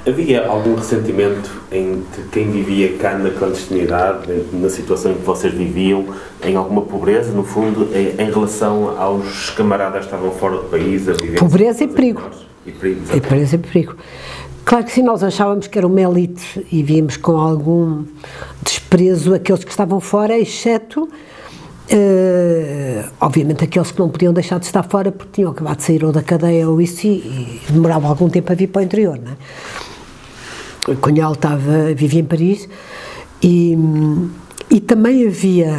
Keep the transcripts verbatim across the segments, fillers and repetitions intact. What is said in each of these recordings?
Havia algum ressentimento entre quem vivia cá na clandestinidade, na situação em que vocês viviam, em alguma pobreza, no fundo, em, em relação aos camaradas que estavam fora do país? A viver pobreza e perigo. E perigo, e pobreza e perigo. Claro que sim, nós achávamos que era uma elite e víamos com algum desprezo aqueles que estavam fora, exceto, uh, obviamente, aqueles que não podiam deixar de estar fora porque tinham acabado de sair ou da cadeia ou isso e, e demoravam algum tempo a vir para o interior, não é? O Cunhal estava, vivia em Paris e, e também havia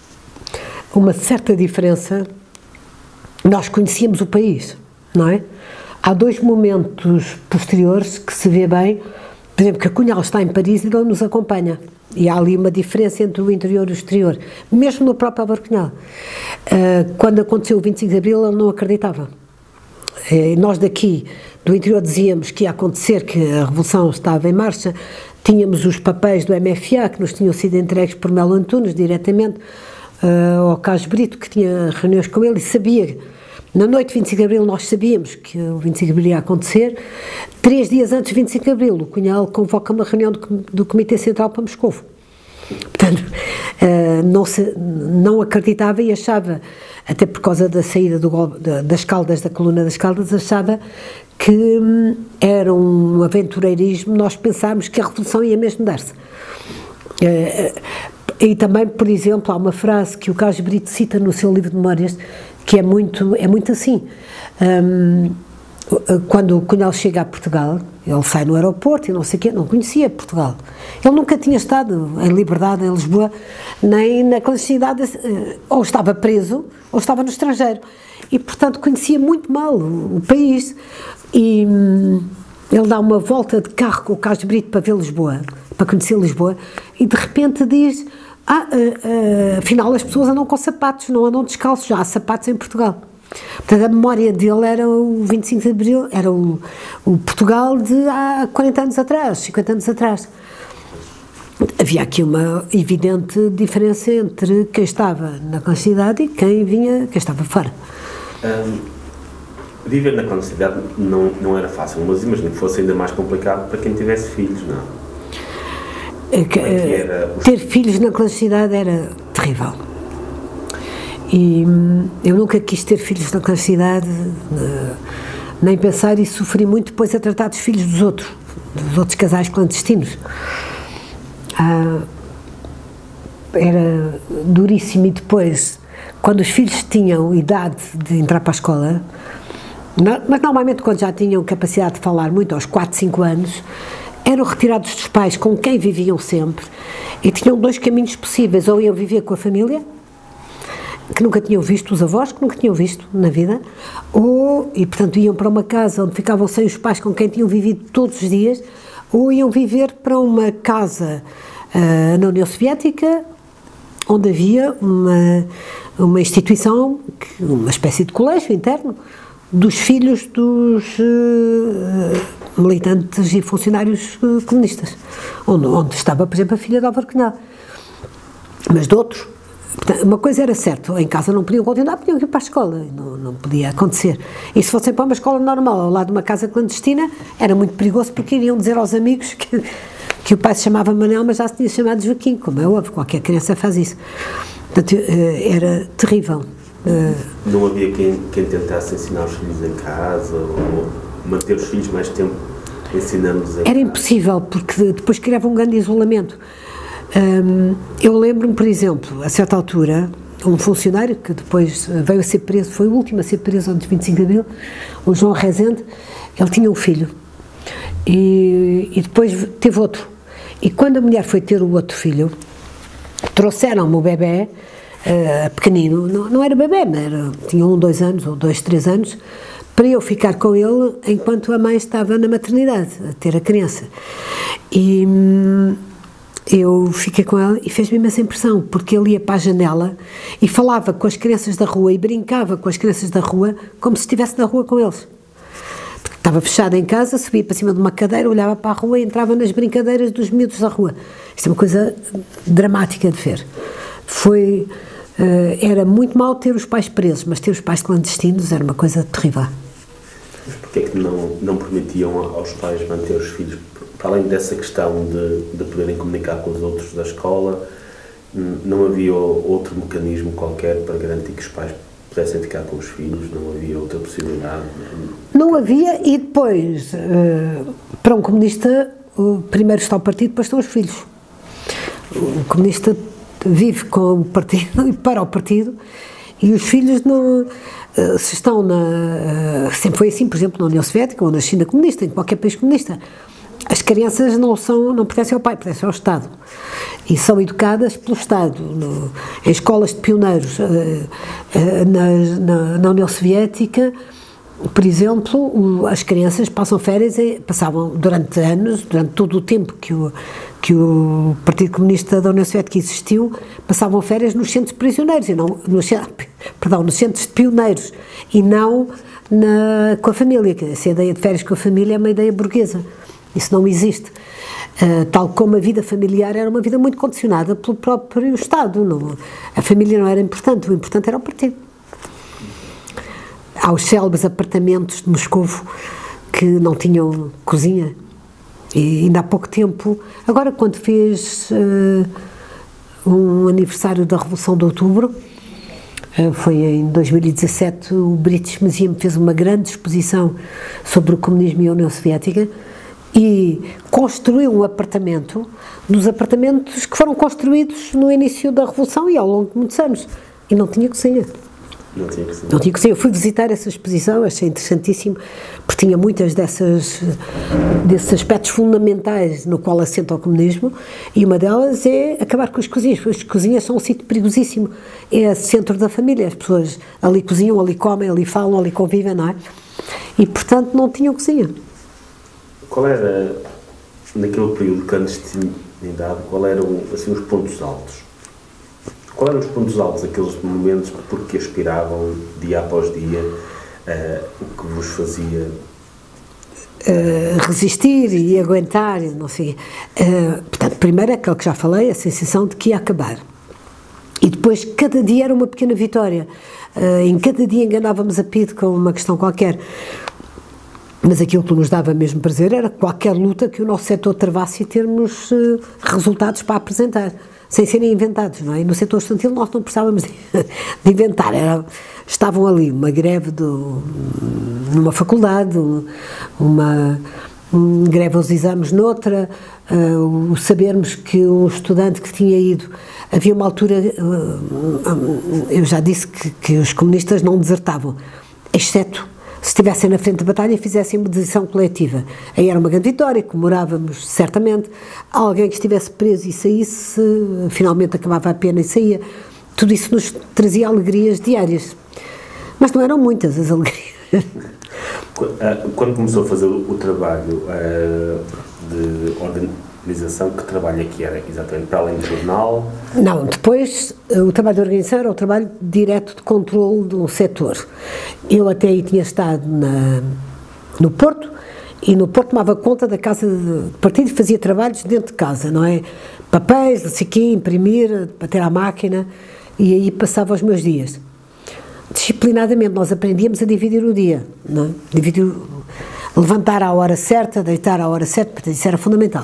uma certa diferença, nós conhecíamos o país, não é? Há dois momentos posteriores que se vê bem, por exemplo, que a Cunhal está em Paris e não nos acompanha, e há ali uma diferença entre o interior e o exterior, mesmo no próprio Álvaro Cunhal. Uh, quando aconteceu o vinte e cinco de Abril, ele não acreditava. Uh, nós daqui, do interior, dizíamos que ia acontecer, que a Revolução estava em marcha, tínhamos os papéis do M F A que nos tinham sido entregues por Melo Antunes, diretamente, uh, ao Carlos Brito, que tinha reuniões com ele, e sabia, na noite de vinte e cinco de Abril, nós sabíamos que o vinte e cinco de Abril ia acontecer. Três dias antes de vinte e cinco de Abril, o Cunhal convoca uma reunião do, do Comitê Central para Moscovo. Portanto, uh, não, se, não acreditava e achava, até por causa da saída do, da, das Caldas, da coluna das Caldas, achava que hum, era um aventureirismo, nós pensávamos que a Revolução ia mesmo dar-se. Uh, e também, por exemplo, há uma frase que o Carlos Brito cita no seu livro de memórias, que é muito, é muito assim. Um, quando o Cunhal chega a Portugal, ele sai no aeroporto e não sei o quê, não conhecia Portugal. Ele nunca tinha estado em liberdade em Lisboa, nem na clandestinidade, ou estava preso, ou estava no estrangeiro. E, portanto, conhecia muito mal o, o país. E hum, ele dá uma volta de carro com o Carlos Brito para ver Lisboa, para conhecer Lisboa, e de repente diz: ah, uh, uh, afinal as pessoas andam com sapatos, não andam descalços, já há sapatos em Portugal. Portanto, a memória dele era o vinte e cinco de Abril, era o, o Portugal de há quarenta anos atrás, cinquenta anos atrás. Havia aqui uma evidente diferença entre quem estava na clandestinidade e quem vinha, quem estava fora. Um, viver na clandestinidade não, não era fácil, mas imagino que fosse ainda mais complicado para quem tivesse filhos, não? É que, é os... Ter filhos na clandestinidade era terrível. E eu nunca quis ter filhos na clandestinidade, nem pensar, e sofri muito depois a tratar dos filhos dos outros, dos outros casais clandestinos. Ah, era duríssimo. E depois, quando os filhos tinham idade de entrar para a escola, mas normalmente quando já tinham capacidade de falar muito, aos quatro, cinco anos, eram retirados dos pais com quem viviam sempre, e tinham dois caminhos possíveis: ou iam viver com a família, que nunca tinham visto, os avós que nunca tinham visto na vida, ou, e portanto iam para uma casa onde ficavam sem os pais com quem tinham vivido todos os dias, ou iam viver para uma casa uh, na União Soviética, onde havia uma, uma instituição, uma espécie de colégio interno, dos filhos dos uh, militantes e funcionários uh, comunistas, onde, onde estava, por exemplo, a filha de Álvaro Cunhal, mas de outros. Portanto, uma coisa era certa: em casa não podiam continuar, podiam ir para a escola, não, não podia acontecer. E se fossem para uma escola normal, ao lado de uma casa clandestina, era muito perigoso, porque iriam dizer aos amigos que, que o pai se chamava Manel, mas já se tinha chamado Joaquim, como é óbvio, qualquer criança faz isso. Portanto, era terrível. Não havia quem, quem tentasse ensinar os filhos em casa, ou manter os filhos mais tempo ensinando-os em casa? Era impossível, porque depois criava um grande isolamento. Um, eu lembro-me, por exemplo, a certa altura, um funcionário que depois veio a ser preso, foi o último a ser preso antes de vinte e cinco de Abril, o João Rezende, ele tinha um filho, e, e depois teve outro, e quando a mulher foi ter o outro filho, trouxeram-me o bebê, uh, pequenino, não, não era bebê, mas era, tinha um, dois anos, ou dois, três anos, para eu ficar com ele enquanto a mãe estava na maternidade, a ter a criança. E eu fiquei com ela e fez-me imensa impressão, porque ele ia para a janela e falava com as crianças da rua e brincava com as crianças da rua como se estivesse na rua com eles. Porque estava fechado em casa, subia para cima de uma cadeira, olhava para a rua e entrava nas brincadeiras dos miúdos da rua. Isto é uma coisa dramática de ver. Foi, uh, era muito mau ter os pais presos, mas ter os pais clandestinos era uma coisa terrível. Mas porquê porque é que não, não permitiam aos pais manter os filhos, para além dessa questão de, de poderem comunicar com os outros da escola, não havia outro mecanismo qualquer para garantir que os pais pudessem ficar com os filhos? Não havia outra possibilidade? Não havia, e depois, para um comunista, primeiro está o partido, depois estão os filhos. O comunista vive com o partido e para o partido, e os filhos não, se estão na... Sempre foi assim, por exemplo, na União Soviética ou na China comunista, em qualquer país comunista. As crianças não, são, não pertencem ao pai, pertencem ao Estado. E são educadas pelo Estado. No, em escolas de pioneiros, na, na, na União Soviética, por exemplo, as crianças passam férias, passavam durante anos, durante todo o tempo que o, que o Partido Comunista da União Soviética existiu, passavam férias nos centros prisioneiros, e não, nos, perdão, nos centros de pioneiros, e não na, com a família. Essa ideia de férias com a família é uma ideia burguesa. Isso não existe. Uh, tal como a vida familiar era uma vida muito condicionada pelo próprio Estado. Não, a família não era importante, o importante era o partido. Há os célebres apartamentos de Moscovo que não tinham cozinha. E ainda há pouco tempo, agora quando fez uh, um aniversário da Revolução de Outubro, uh, foi em dois mil e dezassete, o British Museum fez uma grande exposição sobre o comunismo e a União Soviética, e construiu um apartamento dos apartamentos que foram construídos no início da Revolução e ao longo de muitos anos. E não tinha cozinha. Não tinha cozinha. Não tinha cozinha. Eu fui visitar essa exposição, achei interessantíssimo, porque tinha muitas dessas, desses aspectos fundamentais no qual assenta o comunismo, e uma delas é acabar com as cozinhas. As cozinhas são um sítio perigosíssimo. É o centro da família. As pessoas ali cozinham, ali comem, ali falam, ali convivem, não é? E, portanto, não tinham cozinha. Qual era, naquele período de clandestinidade, qual eram assim, os pontos altos? Qual eram os pontos altos, aqueles momentos porque aspiravam dia após dia, uh, o que vos fazia? Uh, resistir e aguentar, não sei. Uh, portanto, primeiro aquilo que já falei, a sensação de que ia acabar. E depois, cada dia era uma pequena vitória. Uh, em cada dia enganávamos a P I D com uma questão qualquer. Mas aquilo que nos dava mesmo prazer era qualquer luta que o nosso setor travasse e termos uh, resultados para apresentar, sem serem inventados, não é? E no setor estudantil nós não precisávamos de, de inventar, era, estavam ali uma greve do, numa faculdade, uma, uma greve aos exames noutra, uh, o sabermos que um estudante que tinha ido, havia uma altura, uh, eu já disse que, que os comunistas não desertavam, exceto se estivessem na frente da batalha e fizessem uma decisão coletiva. Aí era uma grande vitória, comemorávamos certamente. Alguém que estivesse preso e saísse, finalmente acabava a pena e saía. Tudo isso nos trazia alegrias diárias. Mas não eram muitas as alegrias. Quando começou a fazer o trabalho de organização, que trabalho é que era exatamente? Para além do jornal? Não, depois o trabalho de organização era o trabalho direto de controle de um setor. Eu até aí tinha estado na, no Porto, e no Porto tomava conta da casa de partido e fazia trabalhos dentro de casa, não é? Papéis, não sei o quê, imprimir, bater à máquina, e aí passava os meus dias. Disciplinadamente nós aprendíamos a dividir o dia, não é? Dividir, levantar à hora certa, deitar à hora certa, portanto isso era fundamental.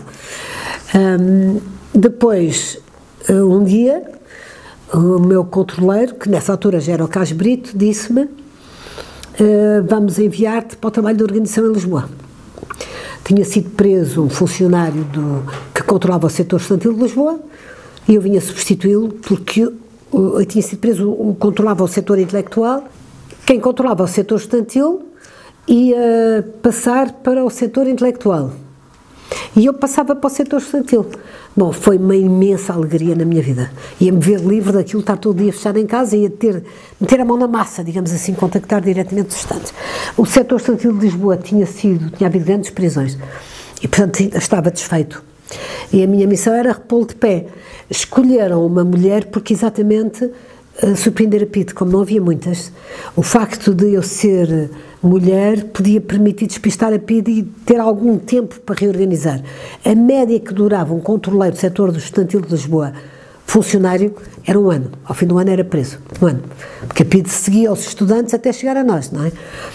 Um, depois, um dia, o meu controleiro, que nessa altura já era o Cas Brito, disse-me: uh, vamos enviar-te para o trabalho de organização em Lisboa. Tinha sido preso um funcionário do, que controlava o setor estudantil de Lisboa, e eu vinha substituí-lo porque eu, eu tinha sido preso, o, controlava o setor intelectual, quem controlava o setor estudantil ia passar para o setor intelectual. E eu passava para o setor estudantil. Bom, foi uma imensa alegria na minha vida. Ia-me ver livre daquilo, estar todo dia fechado em casa, ia ter, meter a mão na massa, digamos assim, contactar diretamente os estudantes. O setor estudantil de Lisboa tinha sido, tinha havido grandes prisões, e portanto estava desfeito. E a minha missão era repô-lo de pé. Escolheram uma mulher porque exatamente uh, surpreender a P I D, como não havia muitas. O facto de eu ser mulher podia permitir despistar a P I D e ter algum tempo para reorganizar. A média que durava um controleiro do setor do estudantil de Lisboa, funcionário, era um ano. Ao fim do ano era preso. Um ano. Porque a P I D seguia aos estudantes até chegar a nós, não é?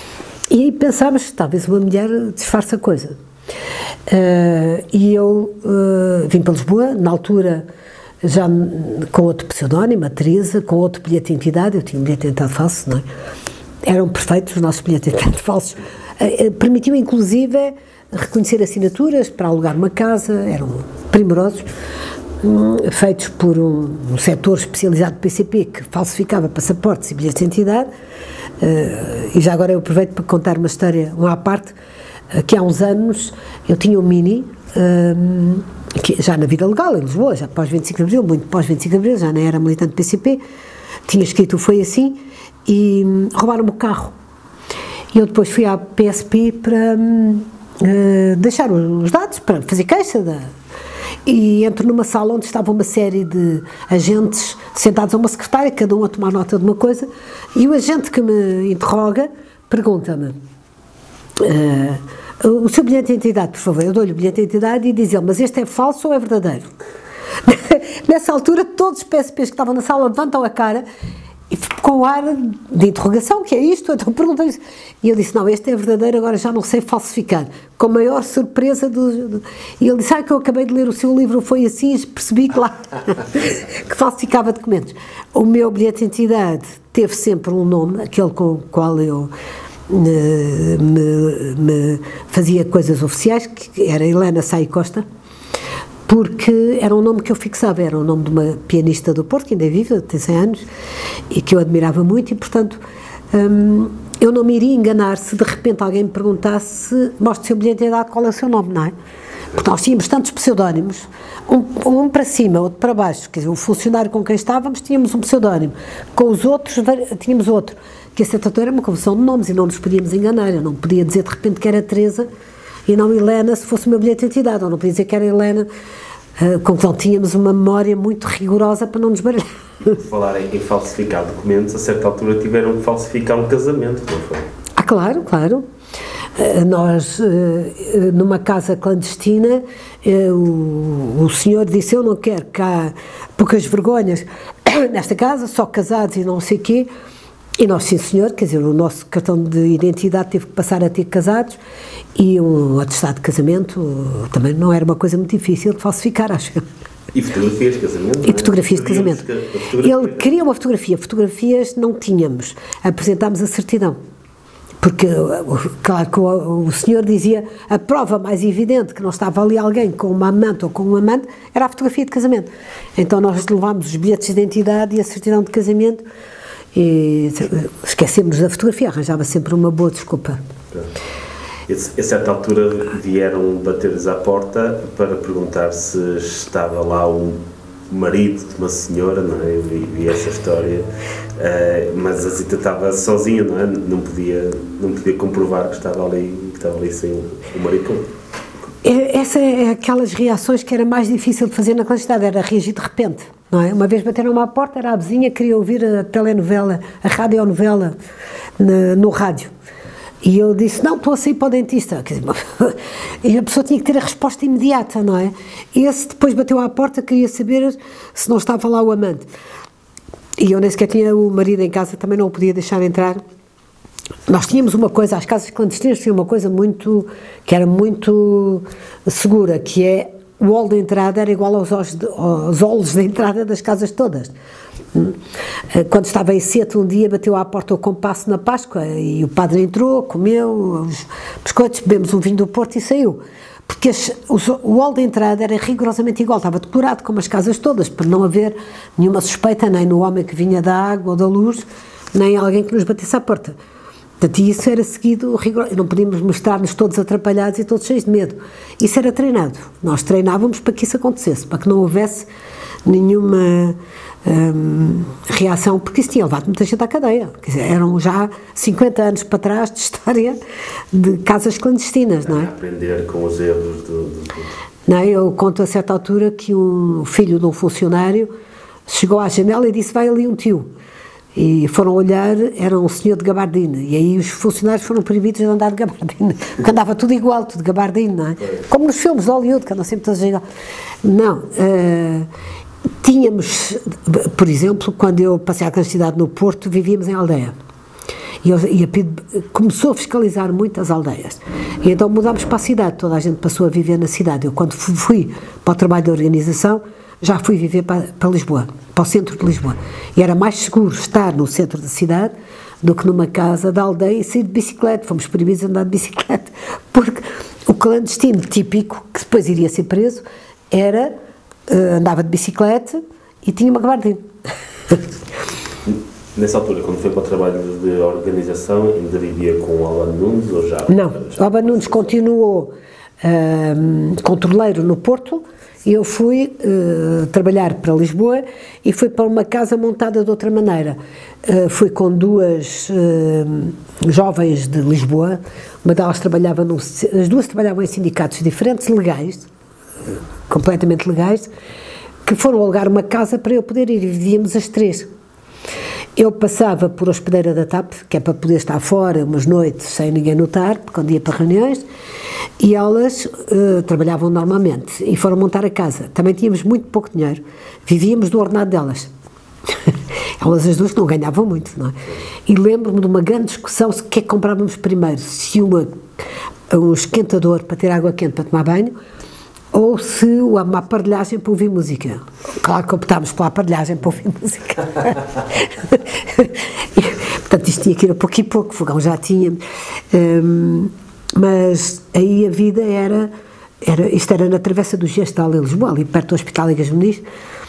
E aí pensámos, talvez uma mulher disfarce a coisa. Uh, e eu uh, vim para Lisboa, na altura já com outro pseudónimo, a Teresa, com outro bilhete de identidade, eu tinha um bilhete de identidade falso, não é? Eram perfeitos os nossos bilhetes de identidade falsos. Uh, uh, permitiu inclusive reconhecer assinaturas para alugar uma casa, eram primorosos, um, feitos por um, um setor especializado do P C P que falsificava passaportes e bilhetes de identidade. Uh, e já agora eu aproveito para contar uma história, uma à parte, uh, que há uns anos eu tinha um Mini, uh, que, já na vida legal, em Lisboa, já pós vinte e cinco de Abril, muito pós vinte e cinco de Abril, já nem era militante do P C P, tinha escrito Foi Assim, e um, roubaram-me o carro. E eu depois fui à P S P para um, uh, deixar os dados, para fazer queixa da... E entro numa sala onde estava uma série de agentes sentados a uma secretária, cada um a tomar nota de uma coisa, e o agente que me interroga pergunta-me uh, o seu bilhete de identidade, por favor. Eu dou-lhe o bilhete de identidade e diz ele, mas este é falso ou é verdadeiro? Nessa altura todos os P S Ps que estavam na sala levantam a cara e com ar de interrogação, que é isto? Então perguntam isso. E eu disse, não, este é verdadeiro, agora já não sei falsificar. Com a maior surpresa do... do... E ele disse, ah, que eu acabei de ler o seu livro, Foi Assim, e percebi que lá que falsificava documentos. O meu bilhete de identidade teve sempre um nome, aquele com o qual eu me, me, me fazia coisas oficiais, que era Helena Sá e Costa, porque era um nome que eu fixava, era o nome de uma pianista do Porto, que ainda é viva, tem cem anos, e que eu admirava muito, e portanto hum, eu não me iria enganar se de repente alguém me perguntasse, mostre o seu bilhete de identidade, qual é o seu nome, não é? Porque nós tínhamos tantos pseudónimos, um, um para cima, outro para baixo, quer dizer, o funcionário com quem estávamos tínhamos um pseudónimo, com os outros tínhamos outro, que a certa altura era uma confusão de nomes e não nos podíamos enganar, eu não podia dizer de repente que era Teresa e não Helena se fosse o meu bilhete de identidade, ou não podia dizer que era Helena, uh, com que não tínhamos uma memória muito rigorosa para não nos baralhar. Falar em falsificar documentos, a certa altura tiveram que falsificar um casamento, não foi? Ah, claro, claro. Uh, nós, uh, numa casa clandestina, uh, o, o senhor disse, eu não quero cá poucas vergonhas nesta casa, só casados e não sei o quê. E nós, sim senhor, quer dizer, o nosso cartão de identidade teve que passar a ter casados e um atestado de casamento também não era uma coisa muito difícil de falsificar, acho. E fotografias de casamento? E fotografias de casamento. Ele queria uma fotografia, fotografias não tínhamos, apresentámos a certidão. Porque, claro que o, o senhor dizia, a prova mais evidente que não estava ali alguém com uma amante ou com um amante era a fotografia de casamento. Então nós levámos os bilhetes de identidade e a certidão de casamento e esquecemos da fotografia, arranjava sempre uma boa desculpa. A certa altura vieram bater-lhes à porta para perguntar se estava lá o marido de uma senhora, não é? Eu vi, vi essa história, uh, mas a Zita estava sozinha, não é? Não podia, não podia comprovar que estava ali, que estava ali sem o marido. Essa é aquelas reações que era mais difícil de fazer na clandestinidade, era reagir de repente, não é? Uma vez bateram-me à porta, era a vizinha, queria ouvir a telenovela, a radionovela no, no rádio. E eu disse, não, estou a sair para o dentista. Quer dizer, e a pessoa tinha que ter a resposta imediata, não é? Esse depois bateu à porta, queria saber se não estava lá o amante. E eu nem sequer tinha o marido em casa, também não o podia deixar entrar. Nós tínhamos uma coisa, as casas clandestinas tinham uma coisa muito, que era muito segura, que é o hall de entrada era igual aos, aos halls de entrada das casas todas. Quando estava em Sete, um dia bateu à porta o compasso na Páscoa e o padre entrou, comeu os biscoitos, bebemos um vinho do Porto e saiu. Porque as, os, o hall de entrada era rigorosamente igual, estava decorado como as casas todas, para não haver nenhuma suspeita, nem no homem que vinha da água ou da luz, nem alguém que nos batesse à porta. Portanto, isso era seguido rigoroso, não podíamos mostrar-nos todos atrapalhados e todos cheios de medo. Isso era treinado, nós treinávamos para que isso acontecesse, para que não houvesse nenhuma hum, reação, porque isso tinha levado muita gente à cadeia. Quer dizer, eram já cinquenta anos para trás de história de casas clandestinas, não é? Aprender com os erros do... do... Não, eu conto a certa altura que um filho de um funcionário chegou à janela e disse, vai ali um tio. E foram olhar, era um senhor de gabardina, e aí os funcionários foram proibidos de andar de gabardina, porque andava tudo igual, tudo de gabardina, não é? Como nos filmes de Hollywood, que andam sempre todos igual. Não, uh, tínhamos, por exemplo, quando eu passei a clandestinidade no Porto, vivíamos em aldeia, E, e a P I D começou a fiscalizar muito as aldeias. E então mudámos para a cidade, toda a gente passou a viver na cidade. Eu, quando fui para o trabalho de organização, já fui viver para, para Lisboa, para o centro de Lisboa. E era mais seguro estar no centro da cidade do que numa casa da aldeia e sair de bicicleta. Fomos proibidos de andar de bicicleta, porque o clandestino típico, que depois iria ser preso, era, uh, andava de bicicleta e tinha uma gabardina. Nessa altura, quando foi para o trabalho de organização, ainda vivia com o Albano Nunes ou já? Não, já o Albano Nunes continuou uh, controleiro no Porto. Eu fui uh, trabalhar para Lisboa e fui para uma casa montada de outra maneira. Uh, fui com duas uh, jovens de Lisboa, uma delas trabalhava num, as duas trabalhavam em sindicatos diferentes, legais, uh, completamente legais, que foram alugar uma casa para eu poder ir, e vivíamos as três. Eu passava por hospedeira da T A P, que é para poder estar fora umas noites sem ninguém notar, quando ia para reuniões, e elas uh, trabalhavam normalmente e foram montar a casa. Também tínhamos muito pouco dinheiro, vivíamos do ordenado delas. Elas as duas não ganhavam muito, não é? E lembro-me de uma grande discussão se o que é que comprávamos primeiro, se uma, um esquentador para ter água quente para tomar banho, ou se uma aparelhagem para ouvir música. Claro que optámos pela aparelhagem para ouvir música. E, portanto, isto tinha que ir a pouco e pouco, o fogão já tinha. Um, mas aí a vida era, era, isto era na Travessa do Gestal em Lisboa, ali perto do Hospital Ligas Muniz,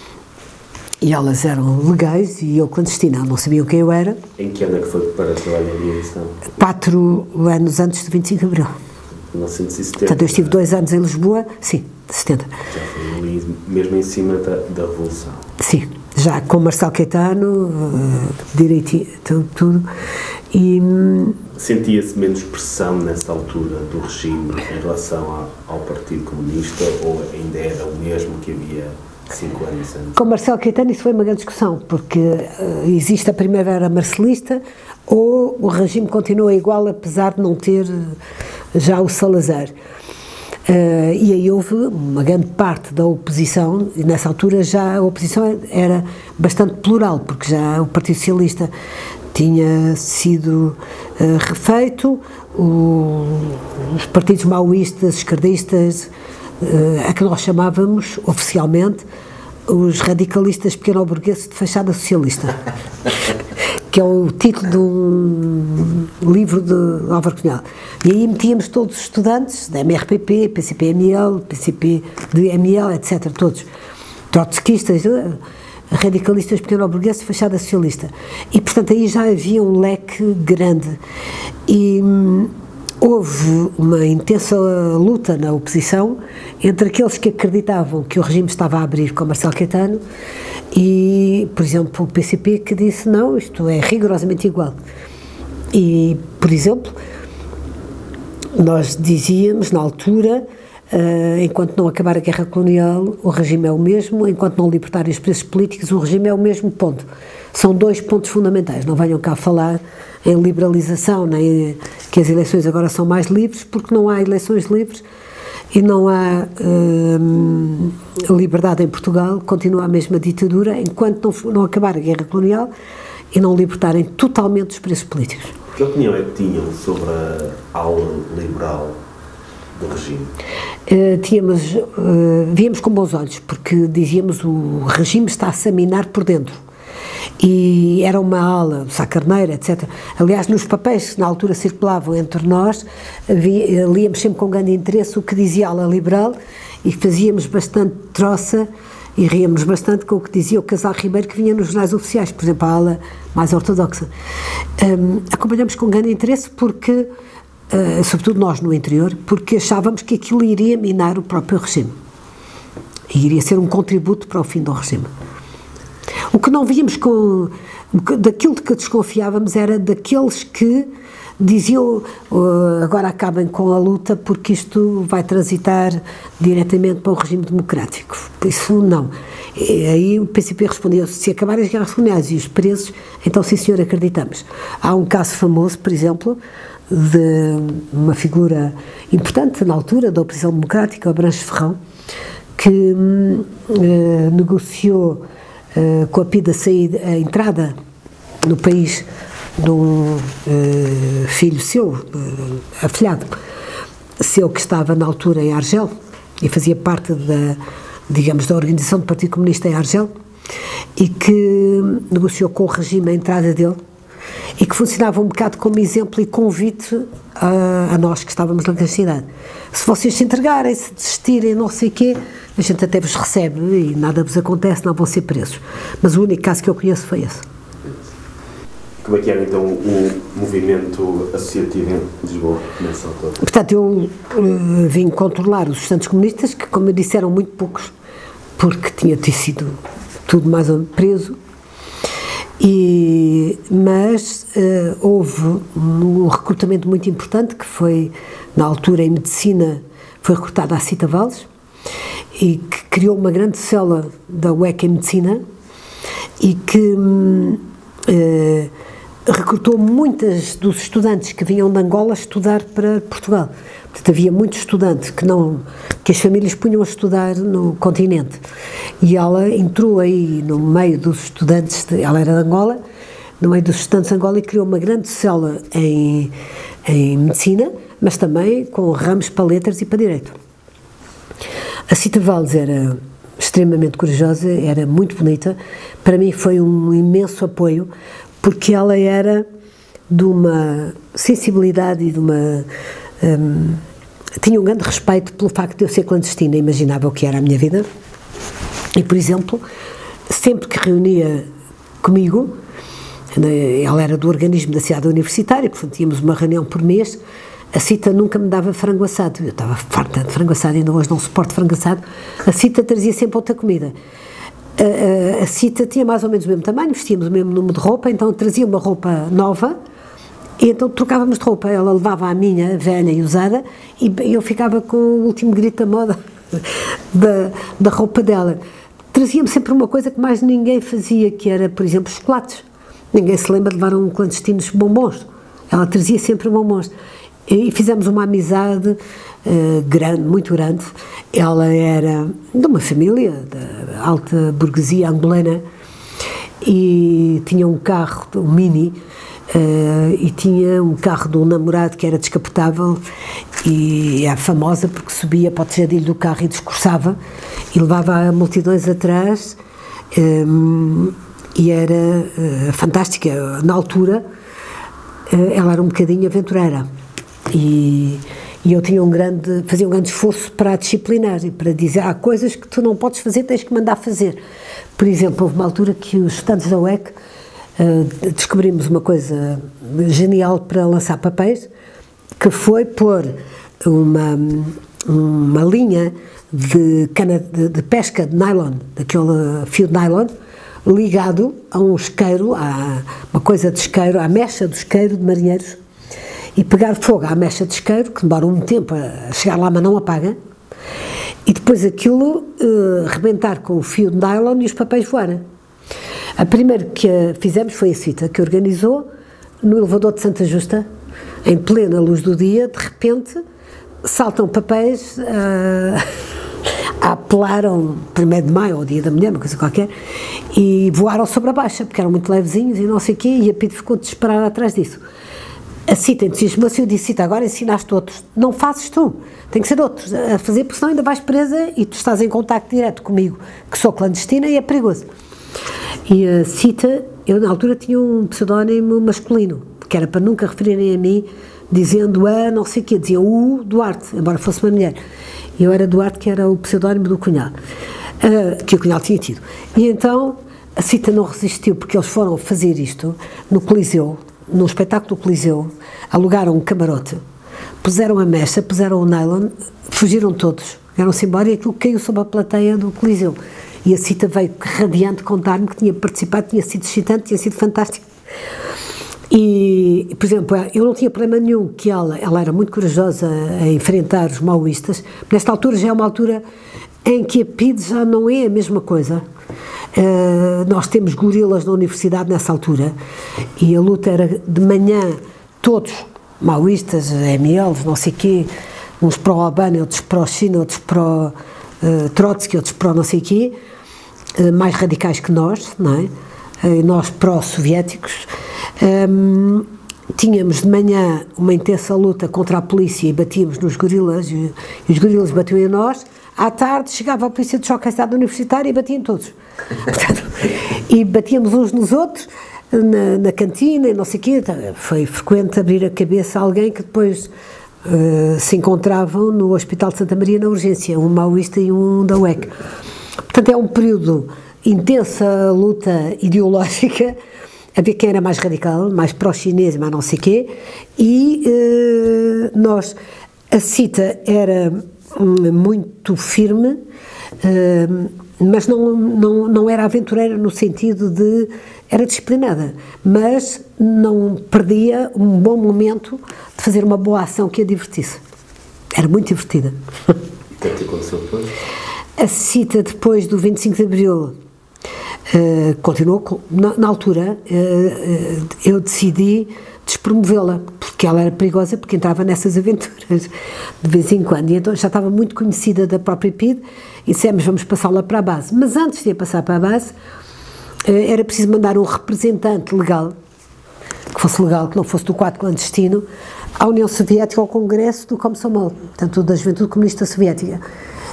e elas eram legais e eu clandestina, não sabiam quem eu era. Em que ano é que foi para trabalhar na organização? Quatro anos antes de vinte e cinco de Abril. mil novecentos e setenta. Portanto, eu estive dois anos em Lisboa, sim, setenta. Já foi ali, mesmo em cima da, da Revolução. Sim, já com Marcelo Caetano, uh, direitinho, tudo, tudo. E sentia-se menos pressão nessa altura do regime em relação ao, ao Partido Comunista, ou ainda era o mesmo que havia cinco anos antes? Com Marcelo Caetano isso foi uma grande discussão, porque uh, existe a primavera marcelista ou o regime continua igual apesar de não ter já o Salazar. Uh, e aí houve uma grande parte da oposição, e nessa altura já a oposição era bastante plural, porque já o Partido Socialista tinha sido uh, refeito, o, os partidos maoístas, esquerdistas, uh, a que nós chamávamos oficialmente os radicalistas pequeno-burgueses de fachada socialista, que é o título de um livro de Álvaro Cunhal. E aí metíamos todos os estudantes da M R P P, P C P M L, P C P de M L, etcétera, todos, trotskistas, radicalistas pequeno-burgueses de fachada socialista. E, portanto, aí já havia um leque grande. E hum, houve uma intensa luta na oposição entre aqueles que acreditavam que o regime estava a abrir com Marcelo Caetano e, por exemplo, o P C P, que disse não, isto é rigorosamente igual. E, por exemplo, nós dizíamos na altura, uh, enquanto não acabar a guerra colonial, o regime é o mesmo, enquanto não libertarem os presos políticos, o regime é o mesmo, ponto. São dois pontos fundamentais, não venham cá falar em liberalização, nem que as eleições agora são mais livres, porque não há eleições livres e não há hum, liberdade em Portugal, continua a mesma ditadura, enquanto não, não acabar a guerra colonial e não libertarem totalmente os presos políticos. Que opinião é que tinham sobre a aula liberal do regime? Uh, tínhamos, uh, víamos com bons olhos, porque dizíamos o regime está-se a minar por dentro. E era uma aula, Sá Carneiro, etcétera. Aliás, nos papéis que na altura circulavam entre nós, havia, líamos sempre com grande interesse o que dizia a ala liberal e fazíamos bastante troça e ríamos bastante com o que dizia o Casal Ribeiro, que vinha nos jornais oficiais, por exemplo, a ala mais ortodoxa. Um, acompanhamos com grande interesse porque, uh, sobretudo nós no interior, porque achávamos que aquilo iria minar o próprio regime. E iria ser um contributo para o fim do regime. O que não víamos com... Daquilo de que desconfiávamos era daqueles que diziam uh, agora acabem com a luta porque isto vai transitar diretamente para o regime democrático. Isso não. E aí o P C P respondeu, se acabarem as guerras coloniais e os presos, então sim senhor, acreditamos. Há um caso famoso, por exemplo, de uma figura importante na altura da oposição democrática, o Abranches Ferrão, que uh, negociou Uh, com a P I D a, saída, a entrada no país de um uh, filho seu, uh, afilhado, seu que estava na altura em Argel e fazia parte da, digamos, da organização do Partido Comunista em Argel e que negociou com o regime a entrada dele e que funcionava um bocado como exemplo e convite a, a nós que estávamos na clandestinidade. Se vocês se entregarem, se desistirem, não sei o quê, a gente até vos recebe e nada vos acontece, não vão ser presos. Mas o único caso que eu conheço foi esse. Como é que era então o movimento associativo em Lisboa nessa altura? Portanto, eu uh, vim controlar os estudantes comunistas, que, como eu disse, eram muito poucos, porque tinha tido sido tudo mais ou menos preso, e, mas uh, houve um recrutamento muito importante, que foi, na altura, em medicina, foi recrutada a Cita Valles, e que criou uma grande célula da U E C em medicina, e que uh, recrutou muitas dos estudantes que vinham de Angola estudar para Portugal. Portanto, havia muitos estudantes que, não, que as famílias punham a estudar no continente. E ela entrou aí no meio dos estudantes, de, ela era de Angola, no meio dos estudantes de Angola e criou uma grande célula em, em medicina, mas também com ramos para letras e para direito. A Cita Valles era extremamente corajosa, era muito bonita, para mim foi um imenso apoio, porque ela era de uma sensibilidade e de uma... Um, tinha um grande respeito pelo facto de eu ser clandestina, imaginava o que era a minha vida, e, por exemplo, sempre que reunia comigo, ela era do organismo da cidade universitária, portanto tínhamos uma reunião por mês, a Cita nunca me dava frango assado, eu estava farta de frango assado, ainda hoje não suporto frango assado, a Cita trazia sempre outra comida. A, a, a Cita tinha mais ou menos o mesmo tamanho, vestíamos o mesmo número de roupa, então trazia uma roupa nova, e então trocávamos de roupa, ela levava a minha velha e usada, e eu ficava com o último grito da moda da, da roupa dela. Trazia-me sempre uma coisa que mais ninguém fazia, que era, por exemplo, chocolates. Ninguém se lembra de levar um clandestino bombons, ela trazia sempre bombons. E fizemos uma amizade uh, grande, muito grande. Ela era de uma família da alta burguesia angolana e tinha um carro, um Mini, uh, e tinha um carro de um namorado que era descapotável e é famosa porque subia para o tejadilho do carro e discursava e levava multidões atrás, um, e era uh, fantástica. Na altura, uh, ela era um bocadinho aventureira. E, e eu tinha um grande, fazia um grande esforço para a disciplinar e para dizer, há coisas que tu não podes fazer, tens que mandar fazer. Por exemplo, houve uma altura que os estudantes da U E C uh, descobrimos uma coisa genial para lançar papéis, que foi pôr uma, uma linha de, cana, de, de pesca de nylon, daquele fio de nylon, ligado a um isqueiro, a uma coisa de isqueiro, à mecha do isqueiro de marinheiros, e pegar fogo à mecha de isqueiro, que demora um tempo a chegar lá, mas não apaga, e depois aquilo uh, rebentar com o fio de nylon e os papéis voarem. A primeira que fizemos foi a Cita, que organizou no elevador de Santa Justa, em plena luz do dia, de repente saltam papéis uh, a apelar ao primeiro de maio, ao dia da mulher, uma coisa qualquer, e voaram sobre a baixa, porque eram muito levezinhos e não sei o quê, e a Pito ficou desesperada atrás disso. A Cita entusiasmou-se e eu disse, Cita, agora ensinaste outros. Não fazes tu, tem que ser outros a fazer, porque senão ainda vais presa e tu estás em contacto direto comigo, que sou clandestina e é perigoso. E a Cita, eu na altura tinha um pseudónimo masculino, que era para nunca referirem a mim, dizendo a não sei o quê, diziam o Duarte, embora fosse uma mulher. E eu era Duarte, que era o pseudónimo do cunhado, uh, que o cunhado tinha tido. E então a Cita não resistiu, porque eles foram fazer isto no Coliseu, num espetáculo do Coliseu, alugaram um camarote, puseram a mecha, puseram o nylon, fugiram todos, vieram-se embora e aquilo caiu sobre a plateia do Coliseu. E a Cita veio radiante contar-me que tinha participado, tinha sido excitante, tinha sido fantástico. E, por exemplo, eu não tinha problema nenhum que ela, ela era muito corajosa a enfrentar os maoístas. Nesta altura já é uma altura em que a P I D já não é a mesma coisa. Uh, nós temos gorilas na universidade nessa altura e a luta era de manhã, todos maoístas, M Ls, não sei o quê, uns pró-Albânia, outros pró-China, outros pró-Trotsky, outros pró não sei o quê, uh, mais radicais que nós, não é? Uh, nós pró-soviéticos, Um, tínhamos de manhã uma intensa luta contra a polícia e batíamos nos gorilas, e, e os gorilas batiam em nós. À tarde chegava a polícia de choque à cidade universitária e batiam todos. Portanto, e batíamos uns nos outros, na, na cantina e não sei o quê. Foi frequente abrir a cabeça a alguém que depois uh, se encontravam no Hospital de Santa Maria na urgência, um maoísta e um da U E C. Portanto, é um período intensa luta ideológica. Havia quem era mais radical, mais pró-chinês, mas não sei o quê, e uh, nós, a CITA era um, muito firme, uh, mas não, não, não era aventureira no sentido de, era disciplinada, mas não perdia um bom momento de fazer uma boa ação que a divertisse. Era muito divertida. O que é que aconteceu depois? A CITA, depois do vinte e cinco de Abril, Uh, continuou, com, na, na altura uh, uh, eu decidi despromovê-la, porque ela era perigosa, porque entrava nessas aventuras de vez em quando, e então já estava muito conhecida da própria P I D e dissemos vamos passá-la para a base, mas antes de a passar para a base uh, era preciso mandar um representante legal, que fosse legal, que não fosse do quadro clandestino, à União Soviética, ao Congresso do Komsomol, portanto da Juventude Comunista Soviética,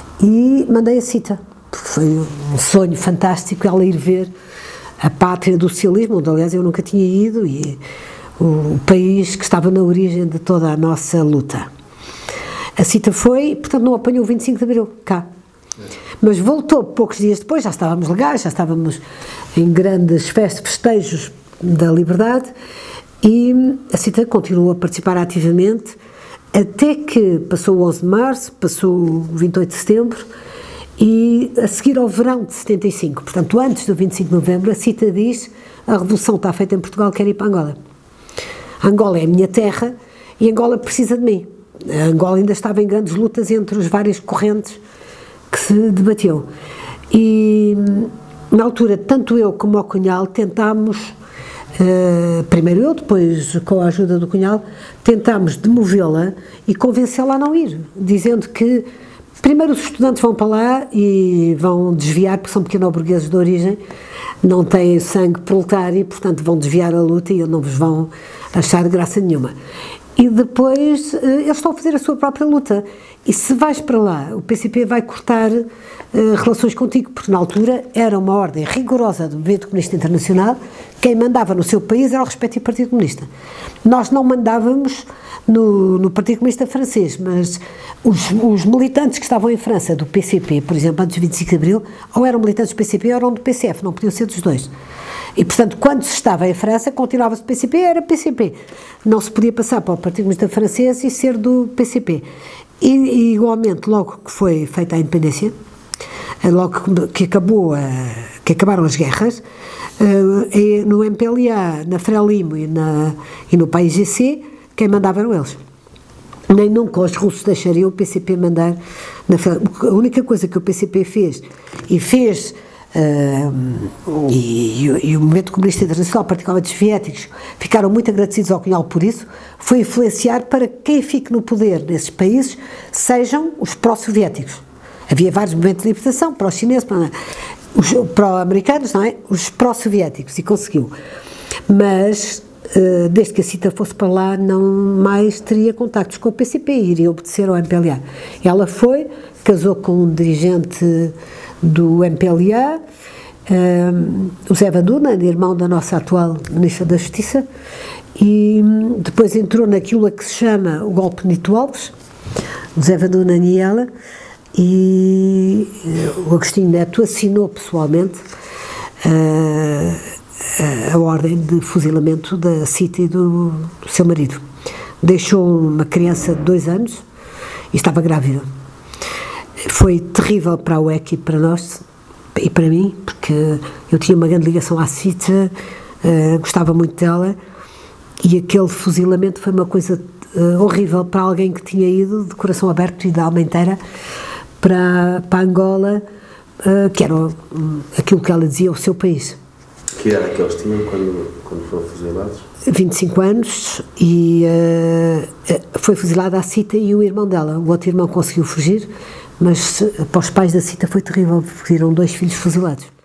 e mandei a CITA. Porque foi um sonho fantástico ela ir ver a pátria do socialismo, onde aliás eu nunca tinha ido, e o país que estava na origem de toda a nossa luta. A CITA foi, portanto não apanhou o vinte e cinco de Abril cá, mas voltou poucos dias depois, já estávamos legais, já estávamos em grandes festas, festejos da liberdade, e a CITA continuou a participar ativamente até que passou o onze de março, passou o vinte e oito de setembro, e a seguir ao verão de setenta e cinco, portanto antes do vinte e cinco de novembro, a CITA diz: a revolução está feita em Portugal, quero ir para Angola. Angola é a minha terra e Angola precisa de mim. A Angola ainda estava em grandes lutas entre as várias correntes que se debatiam. E na altura, tanto eu como o Cunhal tentámos, uh, primeiro eu, depois com a ajuda do Cunhal, tentámos demovê-la e convencê-la a não ir, dizendo que primeiro os estudantes vão para lá e vão desviar, porque são pequeno-burgueses de origem, não têm sangue proletário e, portanto, vão desviar a luta e não vos vão achar graça nenhuma. E depois eles estão a fazer a sua própria luta. E se vais para lá, o P C P vai cortar uh, relações contigo, porque na altura era uma ordem rigorosa do Movimento Comunista Internacional, quem mandava no seu país era o respectivo Partido Comunista. Nós não mandávamos no, no Partido Comunista francês, mas os, os militantes que estavam em França do P C P, por exemplo, antes do vinte e cinco de Abril, ou eram militantes do P C P ou eram do P C F, não podiam ser dos dois. E, portanto, quando se estava em França, continuava-se do P C P, era P C P. Não se podia passar para o Partido Comunista Francês e ser do P C P. E, e igualmente, logo que foi feita a independência, logo que, acabou a, que acabaram as guerras, uh, no M P L A, na Frelimo e, na, e no P A I G C, quem mandava eram eles. Nem nunca os russos deixariam o P C P mandar na Frelimo. A única coisa que o P C P fez, e fez, uh, e, e, e o Movimento Comunista Internacional, particularmente os soviéticos, ficaram muito agradecidos ao Cunhal por isso, foi influenciar para que quem fique no poder nesses países sejam os pró-soviéticos. Havia vários movimentos de libertação, pró-chineses, os pró-americanos, não é? Os pró-soviéticos, e conseguiu. Mas, uh, desde que a CITA fosse para lá, não mais teria contactos com o P C P e iria obedecer ao M P L A. Ela foi, casou com um dirigente do M P L A, um, o Zé Vanduna, irmão da nossa atual Ministra da Justiça, e depois entrou naquilo a que se chama o golpe de Nito Alves, o Zé Vanduna e ela, e o Agostinho Neto assinou pessoalmente uh, a ordem de fuzilamento da CITA e do, do seu marido. Deixou uma criança de dois anos e estava grávida. Foi terrível para a U E C e para nós, e para mim, porque eu tinha uma grande ligação à CITA, uh, gostava muito dela, e aquele fuzilamento foi uma coisa uh, horrível para alguém que tinha ido de coração aberto e da alma inteira para, para Angola, uh, que era um, aquilo que ela dizia, o seu país. Que era que eles tinham quando, quando foram fuzilados? vinte e cinco anos, e uh, foi fuzilada a CITA e o irmão dela. O outro irmão conseguiu fugir, mas para os pais da CITA foi terrível, porque viram dois filhos fuzilados.